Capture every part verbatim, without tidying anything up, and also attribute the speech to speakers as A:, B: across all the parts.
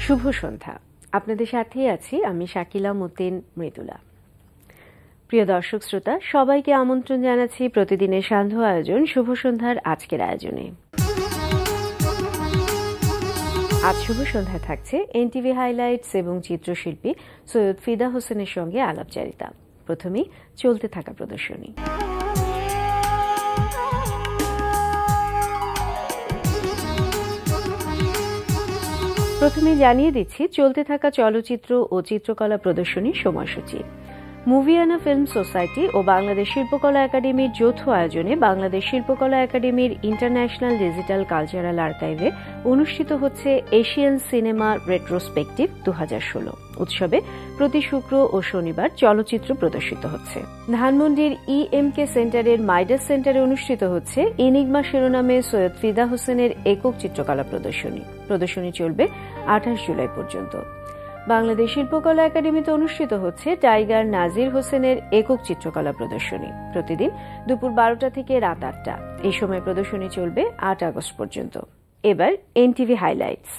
A: শুভ সন্ধ্যা। আপনাদের সাথেই আছি আমি শাকিলা মতিন মৃদুলা। প্রিয় দর্শক শ্রোতা, সবাইকে আমন্ত্রণ জানাচ্ছি প্রতিদিনের সান্ধ্য আয়োজন শুভ সন্ধ্যার আজকের আয়োজনে। আজ শুভ সন্ধ্যায় থাকছে এনটিভি হাইলাইটস এবং চিত্রশিল্পী সৈয়দ ফিদা হোসেনের সঙ্গে আলাপচারিতা। প্রথমেই চলতে থাকা প্রদর্শনী। প্রথমে জানিয়ে দিচ্ছি চলতে থাকা চলচ্চিত্র ও চিত্রকলা প্রদর্শনীর সময়সূচি। মুভিয়ানা ফিল্ম সোসাইটি ও বাংলাদেশ শিল্পকলা একাডেমির যৌথ আয়োজনে বাংলাদেশ শিল্পকলা একাডেমির ইন্টারন্যাশনাল ডিজিটাল কালচারাল আর্কাইভে অনুষ্ঠিত হচ্ছে এশিয়ান সিনেমা রেট্রোস্পেকটিভ দু হাজার ষোলো উৎসবে প্রতি শুক্র ও শনিবার চলচ্চিত্র প্রদর্শিত হচ্ছে। ধানমন্ডির ইএমকে সেন্টারের মাইডাস সেন্টারে অনুষ্ঠিত হচ্ছে এনিগমা শিরোনামে সৈয়দ ফিদা হোসেনের একক চিত্রকলা প্রদর্শনী। প্রদর্শনী চলবে আঠাশ জুলাই পর্যন্ত। বাংলাদেশ শিল্পকলা একাডেমিতে অনুষ্ঠিত হচ্ছে টাইগার নাজির হোসেনের একক চিত্রকলা প্রদর্শনী। প্রতিদিন দুপুর বারোটা থেকে রাত আটটা। এই সময় প্রদর্শনী চলবে আট আগস্ট পর্যন্ত। এবার এনটিভি হাইলাইটস।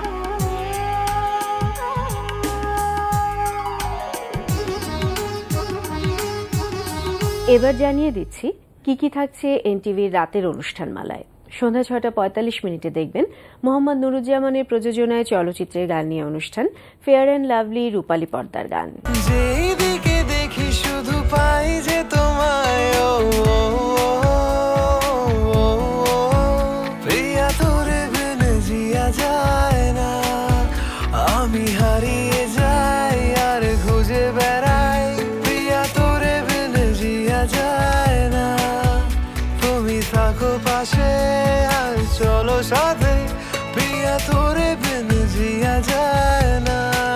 A: এবার জানিয়ে দিচ্ছি কি কি থাকছে এনটিভির রাতের অনুষ্ঠানমালায়। সন্ধ্যা ছয়টা পঁয়তাল্লিশ মিনিটে দেখবেন মোহাম্মদ নুরুজ্জামানের প্রযোজনায় চলচ্চিত্রের গান নিয়ে অনুষ্ঠান ফেয়ার অ্যান্ড লাভলি রূপালী পর্দার গান। যেদিকে দেখি শুধু পাই যে তোমায়, প্রিয়া তোরে বিনে জিয়া যায় না, আমি হারিয়ে যাই আর খুঁজে বেড়াই, প্রিয়া তোরে বিনে জিয়া যায় না, তুমি থাকো পাশে আর চলো সাথে, প্রিয়া তোরে বিনে জিয়া যায় না।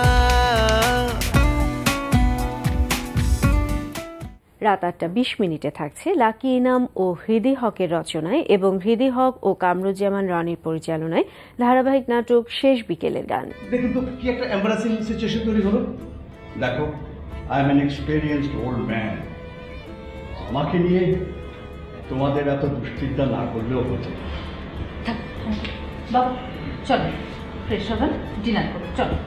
A: রাত আটটা বিশ মিনিটে থাকছে লাকি ইনাম ও হৃদি হকের রচনায় এবং হৃদি হক ও কামরুজ্জামান রনির পরিচালনায় ধারাবাহিক নাটক শেষ বিকেলের গান।
B: দেখুন তো কি একটা এম্বারাসিং সিচুয়েশন তৈরি হলো। দেখো, I am an experienced old man. আমাকে নিয়ে তোমাদের এত দুশ্চিন্তা না করলেও হতো।
C: বাবা চলো, ফ্রেশ হবেন, ডিনার করো, চলো।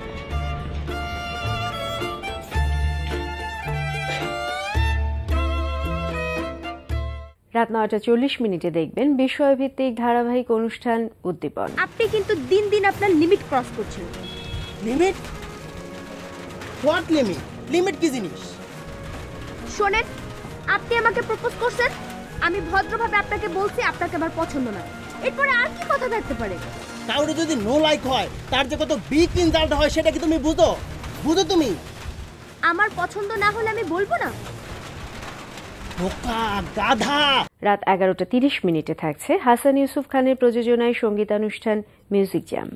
A: রাত নয়টা চল্লিশ মিনিটে দেখবেন বিষয়ভিত্তিক ধারাবাহিক অনুষ্ঠান উদ্দীপন।
D: আপনি কিন্তু দিন দিন আপনার লিমিট ক্রস করছেন।
E: লিমিট? What limit? লিমিট কি জিনিস?
D: শোনেন, আপনি আমাকে প্রপোজ করছেন, আমি ভদ্রভাবে আপনাকে বলছি আপনাকে আমার পছন্দ না। এরপরে আর কি কথা থাকতে পারে?
E: কাউরে যদি নো লাইক হয় তার যে কত বিগ ইনসাল্ট হয় সেটা কি তুমি বুঝো? বুঝো তুমি?
D: আমার পছন্দ না হলে আমি বলবো না?
E: বোকা গাধা।
A: রাত এগারোটা তিরিশ মিনিটে থাকছে হাসান ইউসুফ খানের প্রযোজনায় সঙ্গীতানুষ্ঠান মিউজিক জ্যাম।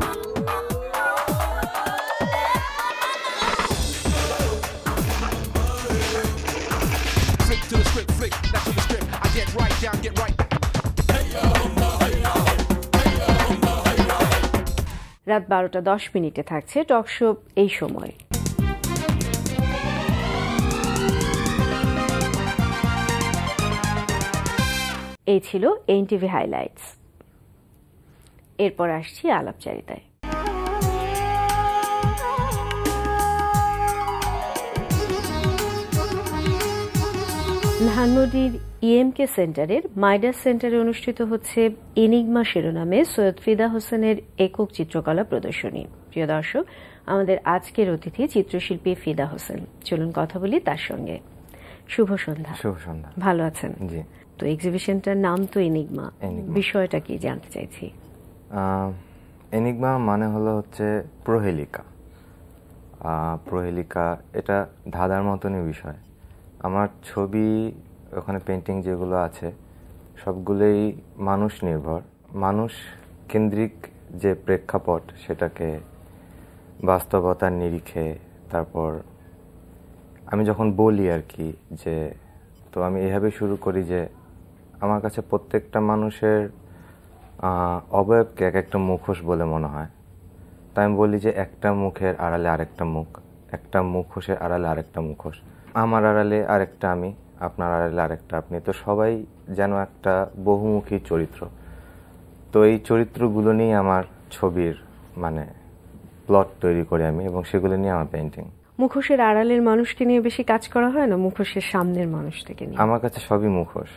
A: রাত বারোটা দশ মিনিটে থাকছে টক শো এই সময়। এই ছিল এনটিভি হাইলাইটস। এরপর আসছি আলাপচারিতায়। ধানমন্ডির ইএমকে সেন্টারের মাইডাস সেন্টারে অনুষ্ঠিত হচ্ছে এনিগমা শিরোনামে সৈয়দ ফিদা হোসেনের একক চিত্রকলা প্রদর্শনী। প্রিয় দর্শক, আমাদের আজকের অতিথি চিত্রশিল্পী ফিদা হোসেন। চলুন কথা বলি তার সঙ্গে। শুভ সন্ধ্যা।
F: শুভ সন্ধ্যা।
A: ভালো আছেন?
F: জি।
A: তো এক্সিবিশনটার নাম তো এনিগমা, বিষয়টা কি জানতে চাইছি।
F: এনিগমা মানে হলো হচ্ছে প্রহেলিকা। প্রহেলিকা এটা ধাঁধার মতনই বিষয়। আমার ছবি, ওখানে পেন্টিং যেগুলো আছে সবগুলোই মানুষ নির্ভর, মানুষ কেন্দ্রিক যে প্রেক্ষাপট সেটাকে বাস্তবতার নিরিখে, তারপর আমি যখন বলি আর কি যে, তো আমি এভাবে শুরু করি যে আমার কাছে প্রত্যেকটা মানুষের অবয়বকে এক একটা মুখোশ বলে মনে হয়। তাই আমি বলি যে একটা মুখের আড়ালে আরেকটা মুখ, একটা মুখোশের আড়ালে আরেকটা মুখোশ, আমার আড়ালে আরেকটা আমি, আপনার আড়ালে আরেকটা আপনি। তো সবাই যেন একটা বহুমুখী চরিত্র। তো এই চরিত্রগুলো নিয়েই আমার ছবির মানে প্লট তৈরি করি আমি, এবং সেগুলো নিয়ে আমার পেইন্টিং।
A: মুখোশের আড়ালের মানুষকে নিয়ে বেশি কাজ করা হয় না মুখোশের সামনের মানুষটাকে নিয়ে?
F: আমার কাছে সবই মুখোশ।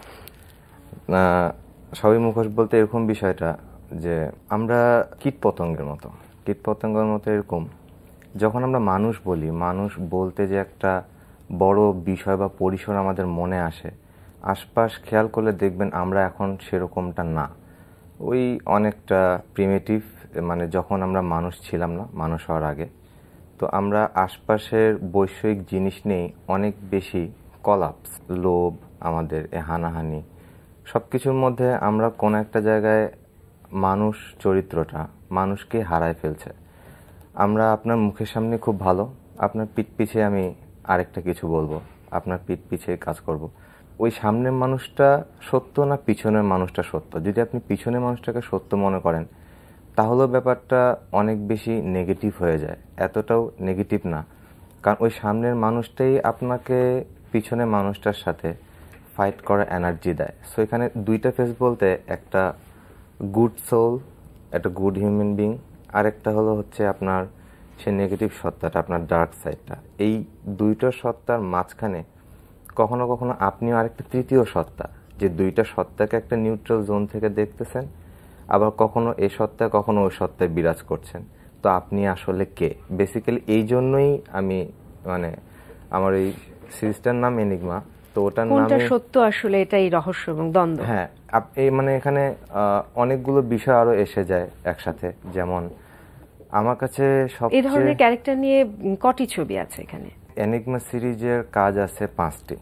F: সবই মুখোশ বলতে এরকম বিষয়টা যে আমরা কীট পতঙ্গের মতো কীট পতঙ্গের মতো এরকম যখন আমরা মানুষ বলি, মানুষ বলতে যে একটা বড় বিষয় বা পরিসর আমাদের মনে আসে, আশপাশ খেয়াল করলে দেখবেন আমরা এখন সেরকমটা না। ওই অনেকটা প্রিমিটিভ, মানে যখন আমরা মানুষ ছিলাম না, মানুষ হওয়ার আগে। তো আমরা আশপাশের বৈষয়িক জিনিস নিয়েই অনেক বেশি কলাপস, লোভ, আমাদের এ হানাহানি, সব কিছুর মধ্যে আমরা কোনো একটা জায়গায় মানুষ চরিত্রটা মানুষকে হারায় ফেলছে। আমরা আপনার মুখের সামনে খুব ভালো, আপনার পিঠ পিছে আমি আরেকটা কিছু বলবো, আপনার পিঠ পিছে কাজ করব। ওই সামনের মানুষটা সত্য না পিছনের মানুষটা সত্য? যদি আপনি পিছনের মানুষটাকে সত্য মনে করেন তাহলেও ব্যাপারটা অনেক বেশি নেগেটিভ হয়ে যায়। এতটাও নেগেটিভ না, কারণ ওই সামনের মানুষটাই আপনাকে পিছনের মানুষটার সাথে ফাইট করার এনার্জি দেয়। সো এখানে দুইটা ফেস বলতে একটা গুড সোল, একটা গুড হিউম্যান বিং, আর একটা হলো হচ্ছে আপনার সে নেগেটিভ সত্তাটা, আপনার ডার্ক সাইডটা। এই দুইটা সত্তার মাঝখানে কখনো কখনো আপনিও আরেকটা তৃতীয় সত্তা, যে দুইটা সত্তাকে একটা নিউট্রাল জোন থেকে দেখতেছেন, আবার কখনো এই সত্তা কখনো ওই সত্তায় বিরাজ করছেন। তো আপনি আসলে কে? বেসিক্যালি এই জন্যই আমি, মানে আমার এই সিরিজটার নাম এনিগমা। তো ওটার নামে
A: সত্য আসলে এটাই রহস্য এবং দ্বন্দ্ব।
F: হ্যাঁ, এই মানে এখানে অনেকগুলো বিষয় আরো এসে যায় একসাথে। যেমন আমার কাছে সব এই
A: ধরনের ক্যারেক্টার নিয়ে কটি ছবি আছে এখানে?
F: এনিগমা সিরিজের কাজ আছে পাঁচটি,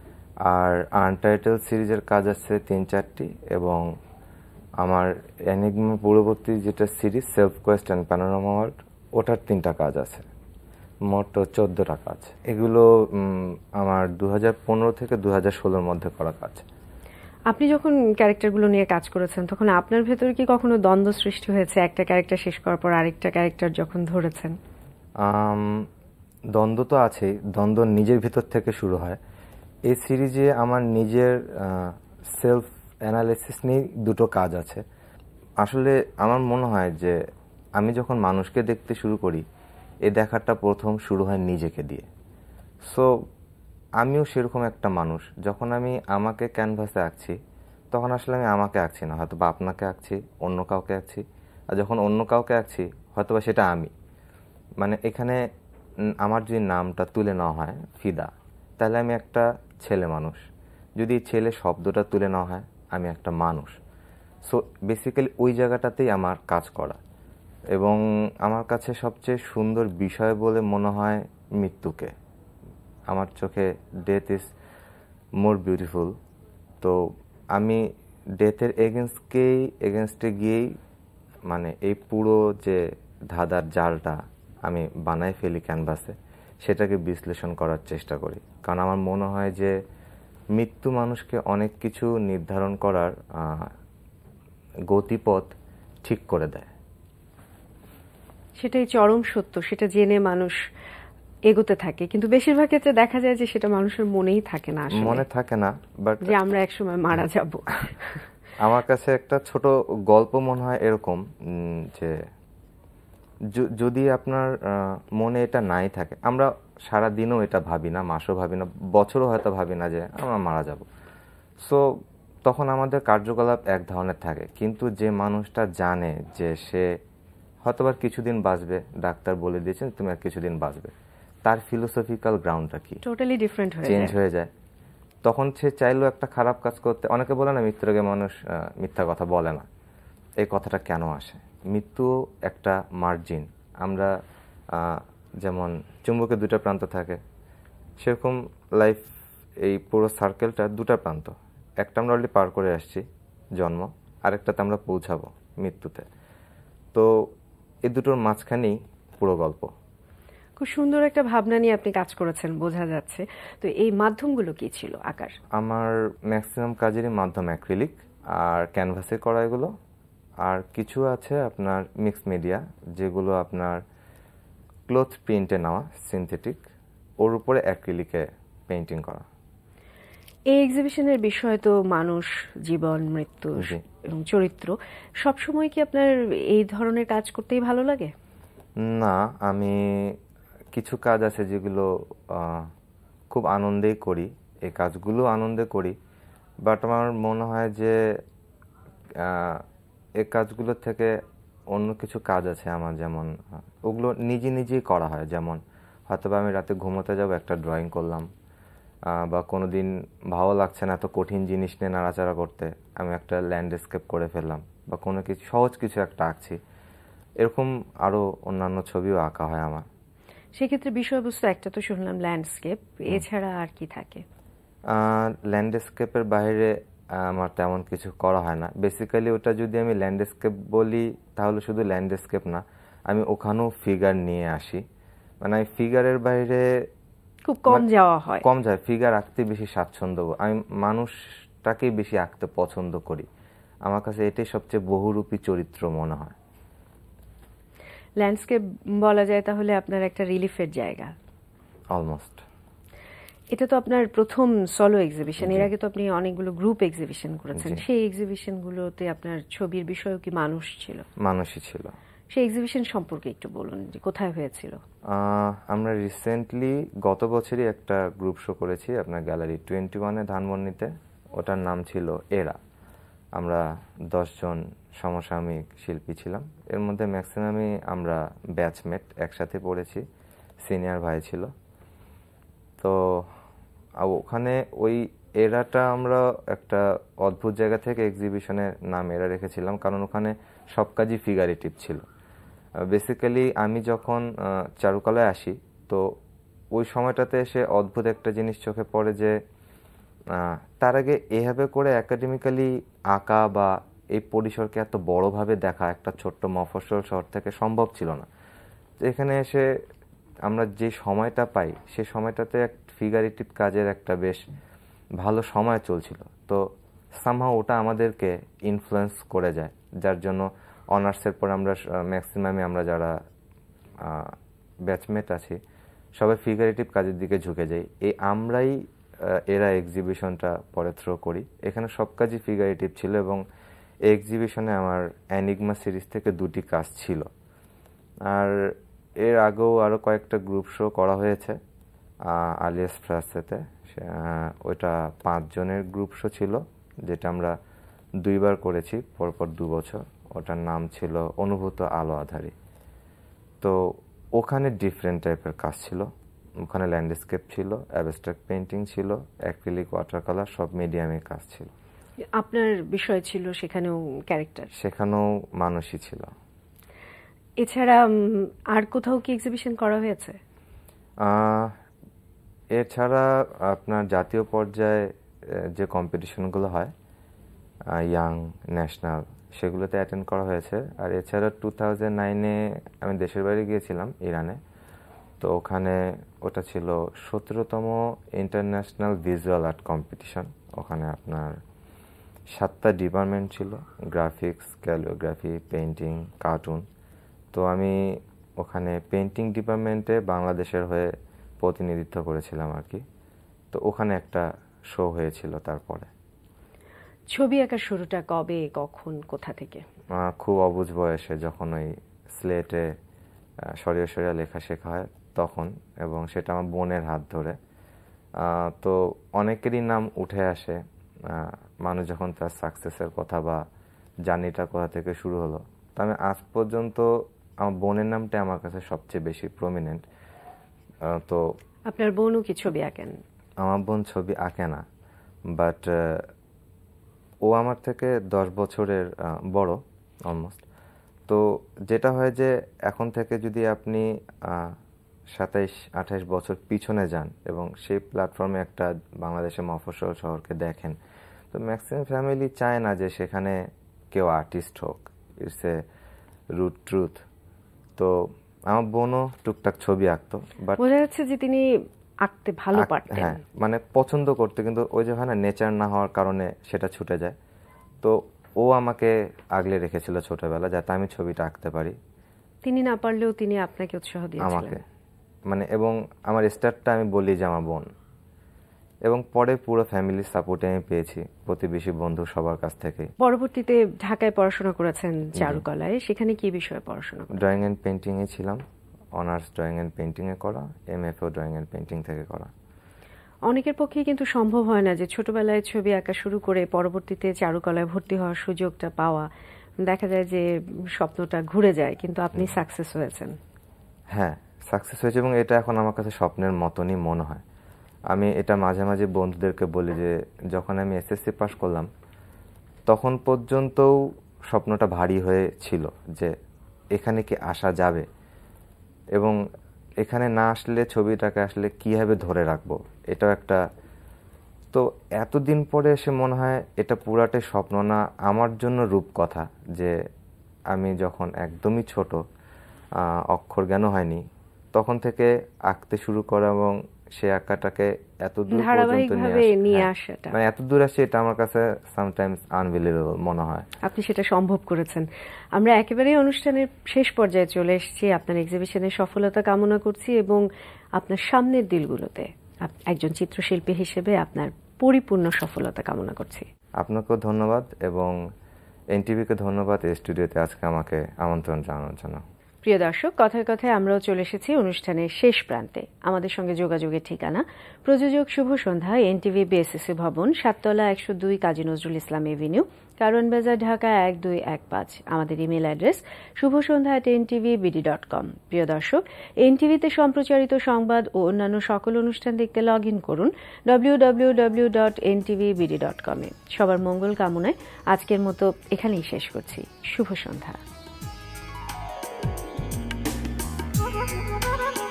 F: আর আনটাইটেল সিরিজের কাজ আছে তিন চারটি, এবং আমার এনিগমা পূর্ববর্তী যেটা series self quest and panorama world, ওটার তিনটা কাজ আছে, মোট চোদ্দটা কাজ। এগুলো আমার দু হাজার পনেরো থেকে দু হাজার ষোলোর মধ্যে করা কাজ।
A: আপনি যখন ক্যারেক্টারগুলো নিয়ে কাজ করেছেন তখন আপনার ভেতরে কি কখনো দ্বন্দ্ব সৃষ্টি হয়েছে? একটা ক্যারেক্টার শেষ করার পর আরেকটা ক্যারেক্টার যখন ধরেছেন?
F: দ্বন্দ্ব তো আছেই, দ্বন্দ্ব নিজের ভিতর থেকে শুরু হয়। এই সিরিজে আমার নিজের সেলফ অ্যানালাইসিস নিয়ে দুটো কাজ আছে। আসলে আমার মনে হয় যে আমি যখন মানুষকে দেখতে শুরু করি, এই দেখাটা প্রথম শুরু হয় নিজেকে দিয়ে। সো আমিও সেরকম একটা মানুষ। যখন আমি আমাকে ক্যানভাসে আঁকছি তখন আসলে আমি আমাকে আঁকছি না, হয়তো বা আপনাকে আঁকছি, অন্য কাউকে আঁকছি। আর যখন অন্য কাউকে আঁকছি হয়তো বা সেটা আমি, মানে এখানে আমার যদি নামটা তুলে নেওয়া হয় ফিদা, তাহলে আমি একটা ছেলে মানুষ। যদি ছেলে শব্দটা তুলে নেওয়া হয় আমি একটা মানুষ। সো বেসিক্যালি ওই জায়গাটাতেই আমার কাজ করা। এবং আমার কাছে সবচেয়ে সুন্দর বিষয় বলে মনে হয় মৃত্যুকে। আমার চোখে ডেথ ইজ মোর বিউটিফুল। তো আমি ডেথের এগেনস্টকেই এগেনস্টে গিয়েই মানে এই পুরো যে ধাঁধার জালটা আমি বানাই ফেলি ক্যানভাসে, সেটাকে বিশ্লেষণ করার চেষ্টা করি। কারণ আমার মনে হয় যে মৃত্যু মানুষকে অনেক কিছু নির্ধারণ করার গতিপথ ঠিক করে দেয়।
A: সেটাই চরম সত্য, সেটা জেনে মানুষ এগোতে থাকে, কিন্তু বেশিরভাগ ক্ষেত্রে দেখা যায় যে সেটা মানুষের মনেই থাকে না,
F: মনে থাকে না, বাট
A: যে আমরা একসময় মারা যাব।
F: আমার কাছে একটা ছোট গল্প মনে হয় এরকম, যে যদি আপনার মনে এটা নাই থাকে, আমরা সারা দিনও এটা ভাবি না, মাসও ভাবি না, বছরও হয়তো ভাবি না যে আমরা মারা যাব। সো তখন আমাদের কার্যকলাপ এক ধরনের থাকে। কিন্তু যে মানুষটা জানে যে সে হয়তোবা কিছুদিন বাঁচবে, ডাক্তার বলে দিয়েছেন তুমি আর কিছুদিন বাঁচবে, তার ফিলোসফিক্যাল গ্রাউন্ডটা কি
A: টোটালি ডিফারেন্ট হয়ে যায়,
F: চেঞ্জ হয়ে যায়। তখন সে চাইলেও একটা খারাপ কাজ করতে, অনেকে বলে না মৃত্যুর আগে মানুষ মিথ্যা কথা বলে না, এই কথাটা কেন আসে? মৃত্যু একটা মার্জিন। আমরা যেমন চুম্বকের দুটা প্রান্ত থাকে, সেরকম লাইফ এই পুরো সার্কেলটা দুটা প্রান্ত। একটা আমরা অলরেডি পার করে আসছি জন্ম, আরেকটাতে আমরা পৌঁছাবো মৃত্যুতে। তো এই দুটোর মাঝখানেই পুরো গল্প।
A: খুব সুন্দর একটা ভাবনা নিয়ে আপনি কাজ করেছেন বোঝা যাচ্ছে। তো এই মাধ্যমগুলো কি ছিল আকার?
F: আমার ম্যাক্সিমাম কাজেরই মাধ্যম অ্যাক্রিলিক আর ক্যানভাসে করা এগুলো, আর কিছু আছে আপনার মিক্স মিডিয়া, যেগুলো আপনার ক্লথ প্রিন্টে নেওয়া সিনথেটিক, ওর উপরে অ্যাক্রিলিকে পেইন্টিং করা।
A: এই এক্সিবিশনের বিষয় তো মানুষ, জীবন, মৃত্যু এবং চরিত্র। সবসময় কি আপনার এই ধরনের কাজ করতেই ভালো লাগে?
F: না, আমি কিছু কাজ আছে যেগুলো খুব আনন্দেই করি, এই কাজগুলো আনন্দে করি, বাট আমার মনে হয় যে এই কাজগুলো থেকে অন্য কিছু কাজ আছে আমার, যেমন ওগুলো নিজে নিজেই করা হয়। যেমন হয়তো আমি রাতে ঘুমোতে যাব, একটা ড্রয়িং করলাম, বা কোনো দিন ভালো লাগছে না এত কঠিন জিনিস নিয়ে নাড়াচাড়া করতে, আমি একটা ল্যান্ডস্কেপ করে ফেললাম, বা কোনো কিছু সহজ কিছু একটা আঁকছি। এরকম আরও অন্যান্য ছবিও আঁকা হয় আমার।
A: সেক্ষেত্রে বিষয়বস্তু একটা তো শুনলাম ল্যান্ডস্কেপ, এছাড়া আর কি থাকে?
F: ল্যান্ডস্কেপের বাইরে আমার তেমন কিছু করা হয় না। বেসিক্যালি ওটা যদি আমি ল্যান্ডস্কেপ বলি তাহলে শুধু ল্যান্ডস্কেপ না, আমি ওখানেও ফিগার নিয়ে আসি। মানে আমি ফিগারের বাইরে
A: খুব কম যাওয়া হয়,
F: কম যায়। ফিগার আঁকতে বেশি স্বাচ্ছন্দ্য, আমি মানুষটাকেই বেশি আঁকতে পছন্দ করি। আমার কাছে এটাই সবচেয়ে বহুরূপী চরিত্র মনে হয়।
A: ল্যান্ডস্কেপ বলা যায় তাহলে আপনার একটা রিলিফের জায়গা
F: অলমোস্ট।
A: এটা তো আপনার প্রথম সলো এক্সিবিশন, এর আগে তো আপনি অনেকগুলো গ্রুপ এক্সিবিশন করেছেন। সেই এক্সিবিশনগুলোতে আপনার ছবির বিষয় কি মানুষ ছিল?
F: মানুষই ছিল।
A: সেই এক্সিবিশন সম্পর্কে একটু বলুন, যে কোথায় হয়েছিল?
F: আমরা রিসেন্টলি গত বছরই একটা গ্রুপ শো করেছি আপনার গ্যালারি টোয়েন্টি ওয়ানে ধানমন্ডিতে। ওটার নাম ছিল এরা। আমরা দশজন সমসাময়িক শিল্পী ছিলাম, এর মধ্যে ম্যাক্সিমামই আমরা ব্যাচমেট, একসাথে পড়েছি, সিনিয়র ভাই ছিল। তো ওখানে ওই এরাটা আমরা একটা অদ্ভুত জায়গা থেকে এক্সিবিশনের নাম এরা রেখেছিলাম, কারণ ওখানে সব কাজই ফিগারেটিভ ছিল। বেসিক্যালি আমি যখন চারুকলায় আসি, তো ওই সময়টাতে এসে অদ্ভুত একটা জিনিস চোখে পড়ে যে তার আগে এভাবে করে একাডেমিক্যালি আঁকা বা এই পরিসরকে এত বড়ভাবে দেখা একটা ছোট্ট মফস্বল শহর থেকে সম্ভব ছিল না। তো এখানে এসে আমরা যে সময়টা পাই, সেই সময়টাতে এক ফিগারেটিভ কাজের একটা বেশ ভালো সময় চলছিল। তো সামহাও ওটা আমাদেরকে ইনফ্লুয়েন্স করে যায়, যার জন্য অনার্সের পর আমরা ম্যাক্সিমামে আমরা যারা ব্যাচমেট আছি সবাই ফিগারেটিভ কাজের দিকে ঝুঁকে যাই। এই আমরাই এরা এক্সিবিশনটা পরে থ্রো করি। এখানে সব কাজই ফিগারেটিভ ছিল, এবং এই এক্সিবিশনে আমার অ্যানিগমা সিরিজ থেকে দুটি কাজ ছিল। আর এর আগেও আরও কয়েকটা গ্রুপ শো করা হয়েছে আলিয়াস ফ্রাসেতে। ওইটা পাঁচজনের গ্রুপ শো ছিল, যেটা আমরা দুইবার করেছি পরপর দু বছর। ওটার নাম ছিল অনুভূত আলো আধারী। তো ওখানে ডিফারেন্ট টাইপের কাজ ছিল। ওখানে ল্যান্ডস্কেপ ছিল, অ্যাবস্ট্রাক্ট পেইন্টিং ছিল, অ্যাক্রিলিক ওয়াটার কালার, সব মিডিয়ামের কাজ ছিল।
A: আপনার বিষয় ছিল সেখানেও ক্যারেক্টার?
F: সেখানেও মানুষই ছিল।
A: এছাড়া আর কোথাও কি এক্সিবিশন করা হয়েছে?
F: এছাড়া আপনার জাতীয় পর্যায়ে যে কম্পিটিশনগুলো হয়, ইয়াং, ন্যাশনাল, সেগুলোতে অ্যাটেন্ড করা হয়েছে। আর এছাড়া টু থাউজেন্ড নাইনে আমি দেশের বাইরে গিয়েছিলাম, ইরানে। তো ওখানে ওটা ছিল সতেরোতম ইন্টারন্যাশনাল ভিজুয়াল আর্ট কম্পিটিশন। ওখানে আপনার সাতটা ডিপার্টমেন্ট ছিল, গ্রাফিক্স, ক্যালিওগ্রাফি, পেইন্টিং, কার্টুন। তো আমি ওখানে পেইন্টিং ডিপার্টমেন্টে বাংলাদেশের হয়ে প্রতিনিধিত্ব করেছিলাম আর কি। তো ওখানে একটা শো হয়েছিল। তারপরে
A: ছবি আঁকার শুরুটা কবে, কখন, কোথা থেকে?
F: খুব অবুঝ বয়সে, যখন ওই স্লেটে সরিয়ে সরিয়ে লেখা শেখা হয় তখন, এবং সেটা আমার বোনের হাত ধরে। তো অনেকেরই নাম উঠে আসে মানুষ যখন তার সাকসেসের কথা বা জার্নিটা কোথা থেকে শুরু হলো। তো আমি আজ পর্যন্ত আমার বোনের নামটা আমার কাছে সবচেয়ে বেশি প্রমিনেন্ট। তো
A: আপনার বোনও কি ছবি আঁকেন?
F: আমার বোন ছবি আঁকে না, বাট ও আমার থেকে দশ বছরের বড় অলমোস্ট। তো যেটা হয় যে এখন থেকে যদি আপনি সাতাইশ আঠাইশ বছর পিছনে যান এবং সেই প্ল্যাটফর্মে একটা বাংলাদেশের মফস্বল শহরকে দেখেন, তো ম্যাক্সিমাম ফ্যামিলি চায় না যে সেখানে কেউ আর্টিস্ট হোক। It's a root truth. তো আমার বোনও টুকটাক ছবি আঁকতো, বাট
A: বোঝা যাচ্ছে যে তিনি আঁকতে ভালো পারতেন।
F: হ্যাঁ, মানে পছন্দ করতে, কিন্তু ওই যে হয় না, নেচার না হওয়ার কারণে সেটা ছুটে যায়। তো ও আমাকে আগলে রেখেছিল ছোটবেলা, যাতে আমি ছবিটা আঁকতে পারি।
A: তিনি না পারলেও তিনি আপনাকে উৎসাহ দিয়েছিলেন
F: আমাকে, মানে। এবং আমার স্টার্টটা আমি বলি যে আমার বোন, এবং পরে পুরো ফ্যামিলির সাপোর্টে আমি পেয়েছি, প্রতিবেশী বন্ধু সবার কাছ থেকে।
A: পরবর্তীতে ঢাকায় পড়াশোনা করেছেন চারুকলায়, সেখানে কি বিষয়ে পড়াশোনা?
F: ড্রয়িং অ্যান্ড পেন্টিং এ ছিলাম, অনার্স ড্রয়িং অ্যান্ড পেন্টিং এ করা, এমএফও ড্রয়িং অ্যান্ড পেন্টিং থেকে করা।
A: অনেকের পক্ষে কিন্তু সম্ভব হয় না যে ছোটবেলায় ছবি আঁকা শুরু করে পরবর্তীতে চারুকলায় ভর্তি হওয়ার সুযোগটা পাওয়া। দেখা যায় যে স্বপ্নটা ঘুরে যায়, কিন্তু আপনি সাকসেস হয়েছেন।
F: হ্যাঁ, সাকসেস হয়েছে এবং এটা এখন আমার কাছে স্বপ্নের মতনই মনে হয়। আমি এটা মাঝে মাঝে বন্ধুদেরকে বলি যে যখন আমি এসএসসি পাস করলাম তখন পর্যন্তও স্বপ্নটা ভারী হয়ে ছিল যে এখানে কি আসা যাবে, এবং এখানে না আসলে ছবিটাকে আসলে কীভাবে ধরে রাখবো, এটাও একটা। তো এতদিন পরে এসে মনে হয় এটা পুরাটাই স্বপ্ন না, আমার জন্য রূপকথা। যে আমি যখন একদমই ছোট, অক্ষর জ্ঞান হয়নি, তখন থেকে আঁকতে শুরু করা এবং সে আঁকাটাকে এত দূর পর্যন্ত নিয়ে আসা, মানে এত দূর আসে, এটা আমার কাছে সামটাইমস আনবিলিভেবল মনে হয়।
A: আপনি সেটা সম্ভব করেছেন। আমরা একেবারে অনুষ্ঠানের শেষ পর্যায়ে চলে এসেছি। আপনার এক্সিবিশনের সফলতা কামনা করছি এবং আপনার সামনের দিনগুলোতে একজন চিত্রশিল্পী হিসেবে আপনার পরিপূর্ণ সফলতা কামনা করছি।
F: আপনাকেও ধন্যবাদ এবং এনটিভিকে ধন্যবাদ এই স্টুডিওতে আজকে আমাকে আমন্ত্রণ জানানোর জন্য।
A: প্রিয় দর্শক, কথায় কথায় আমরাও চলে এসেছি অনুষ্ঠানের শেষ প্রান্তে। আমাদের সঙ্গে যোগাযোগের ঠিকানা প্রযোজক শুভ সন্ধ্যা, এনটিভি বিএসসিসি ভবন, সাততলা একশো দুই কাজী নজরুল ইসলাম এভিনিউ, কারওয়ান বাজার, ঢাকা এক দুই এক পাঁচ। আমাদের email address Shubho Sondhya at NTV BD dot com. প্রিয় দর্শক, এনটিভিতে সম্প্রচারিত সংবাদ ও অন্যান্য সকল অনুষ্ঠান দেখতে লগ ইন করুন W W W dot NTV BD dot com এ। সবার মঙ্গল কামনায় আজকের মতো এখানেই শেষ করছি। শুভ সন্ধ্যা।